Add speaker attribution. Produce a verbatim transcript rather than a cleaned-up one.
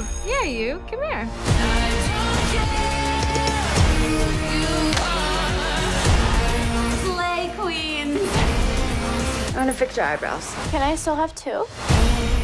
Speaker 1: you. Yeah, you. Come here.
Speaker 2: Slay queens.
Speaker 1: I want to fix your eyebrows.
Speaker 2: Can I still have two?